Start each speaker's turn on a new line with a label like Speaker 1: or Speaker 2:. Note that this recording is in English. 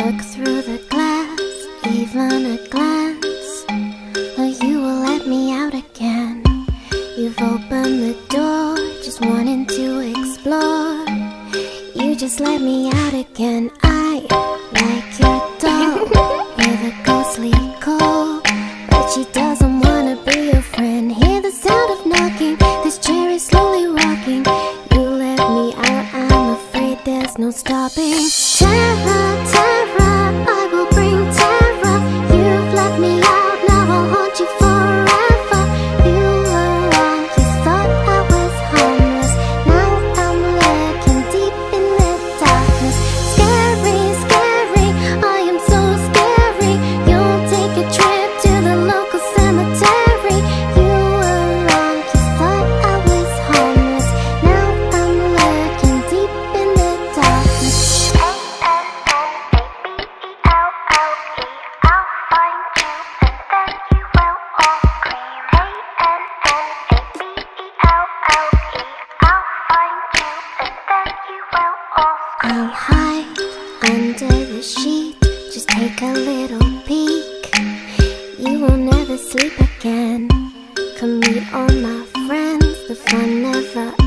Speaker 1: Look through the glass, even a glance, or you will let me out again. You've opened the door, just wanting to explore. You just let me out again. I like your doll with a ghostly call, but she doesn't wanna be your friend. Hear the sound of knocking, this chair is slowly rocking. You let me out, I'm afraid there's no stopping. Terror, terror, I will bring terror. You've let me out, now I'll haunt you forever. You were wrong, you thought I was harmless. Now I'm lurking deep in the darkness. Scary, scary, I am so scary. You'll take a trip to the local cemetery. You were wrong, you thought I was harmless. Now I'm lurking deep in the darkness. I'll hide under the sheet, just take a little peek. You will never sleep again. Come meet all my friends, the fun never